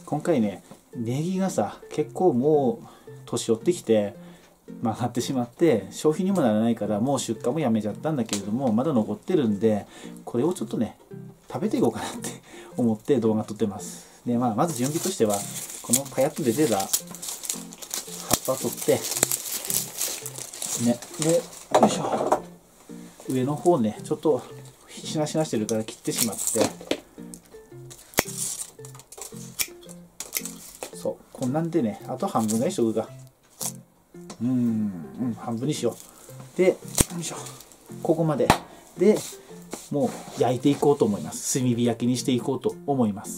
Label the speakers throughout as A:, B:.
A: 今回ねネギがさ結構もう年寄ってきて曲がってしまって消費にもならないからもう出荷もやめちゃったんだけれども、まだ残ってるんでこれをちょっとね食べていこうかなって思って動画撮ってます。で、まず準備としてはこのパヤッと出てた葉っぱを取ってね、でよいしょ、上の方ねちょっとしなしなしてるから切ってしまって、そうこんなんでね、あと半分ぐらいしとくか。半分にしよう。でよいしょ、ここまででもう焼いていこうと思います。炭火焼きにしていこうと思います。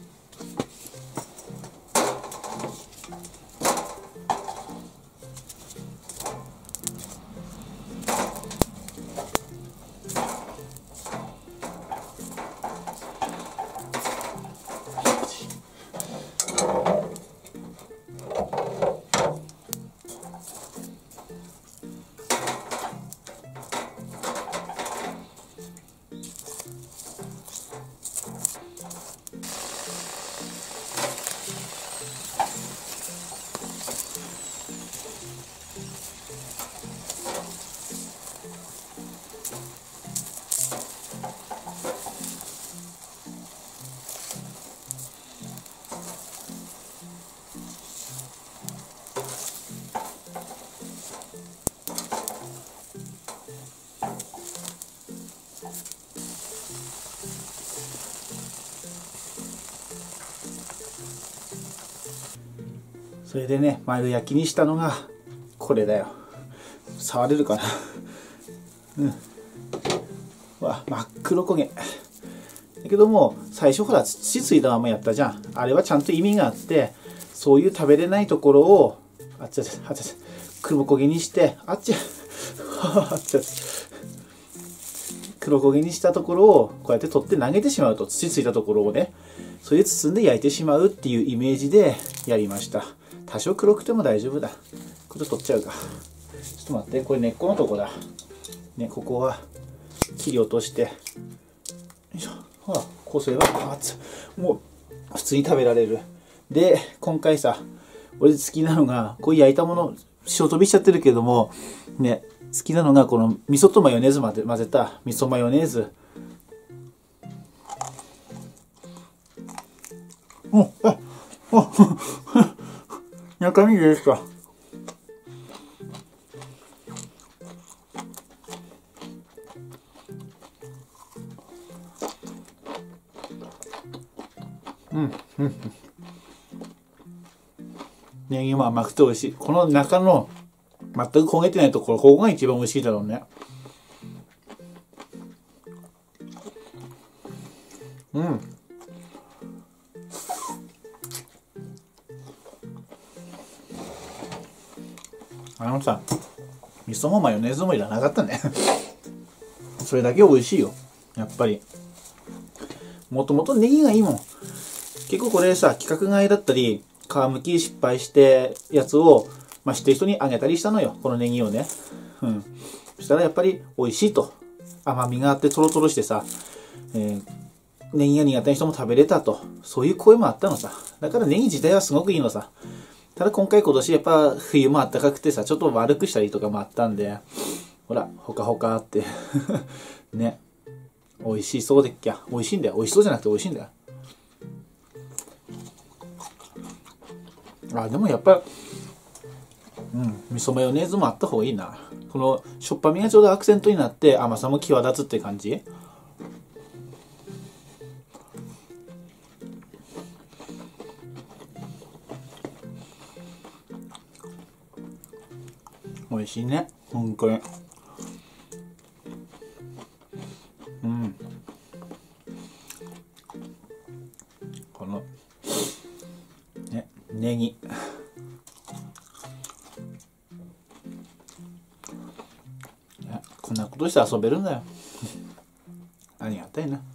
A: それでね丸焼きにしたのがこれだよ。触れるかな。わ真っ黒焦げだけども、最初ほら土ついたままやったじゃん。あれはちゃんと意味があって、そういう食べれないところをあっちゃ黒焦げにして、あっちゃ黒焦げにしたところをこうやって取って投げてしまうと、土ついたところをねそれで包んで焼いてしまうっていうイメージでやりました。多少黒くても大丈夫だ。これ取っちゃうか。ちょっと待って、これ根っこのとこだね。ここは切り落として、よいしょ、ほらこうすればもう普通に食べられる。で今回さ、俺好きなのがこういう焼いたもの、塩飛びしちゃってるけどもね、好きなのがこの味噌とマヨネーズ混ぜた味噌マヨネーズ。中身ですか。ネギも甘くて美味しい。この中の全く焦げてないところ、ここが一番美味しいだろうね。あのさ、味噌もマヨネーズもいらなかったね。それだけ美味しいよ、やっぱり。もともとネギがいいもん。結構これさ、規格外だったり皮むき失敗してやつを、知ってる人にあげたりしたのよ、このネギをね。そしたらやっぱり美味しいと。甘みがあってトロトロしてさ、ネギが苦手な人も食べれたと。そういう声もあったのさ。だからネギ自体はすごくいいのさ。ただ今年やっぱ冬も暖かくてさ、ちょっと悪くしたりとかもあったんで、ほらほかほかってね、美味しそうでっきゃ。美味しいんだよ。美味しそうじゃなくて美味しいんだよ。でもやっぱ味噌マヨネーズもあった方がいいな。このしょっぱみがちょうどアクセントになって甘さも際立つって感じ。美味しいね、本当に。このねネギ、こんなことして遊べるんだよ。ありがたいな。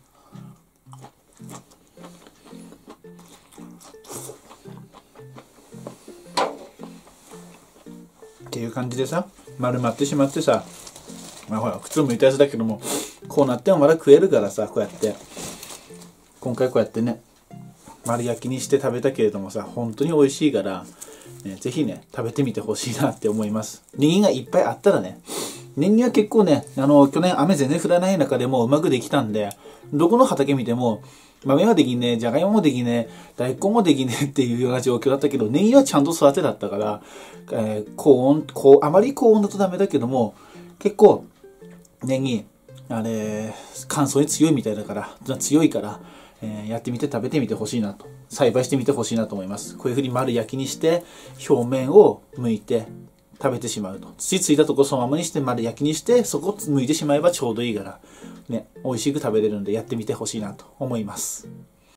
A: っていう感じでさ、丸まってしまってさ、ほら普通むいたやつだけども、こうなってもまだ食えるからさ、こうやって今回こうやってね丸焼きにして食べたけれどもさ、本当に美味しいから、ね、ぜひね、食べてみてほしいなって思います。ネギがいっぱいあったらね、ネギは結構ね、去年雨全然降らない中でもうまくできたんで、どこの畑見ても、豆はできねえ、じゃがいももできねえ、大根もできねえっていうような状況だったけど、ネギはちゃんと育てだったから、あまり高温だとダメだけども、結構、ネギ、乾燥に強いみたいだから、強いから、やってみて食べてみてほしいなと。栽培してみてほしいなと思います。こういう風に丸焼きにして、表面を剥いて食べてしまうと。土ついたとこそのままにして丸焼きにして、そこを剥いてしまえばちょうどいいから、ね、美味しく食べれるんでやってみてほしいなと思います。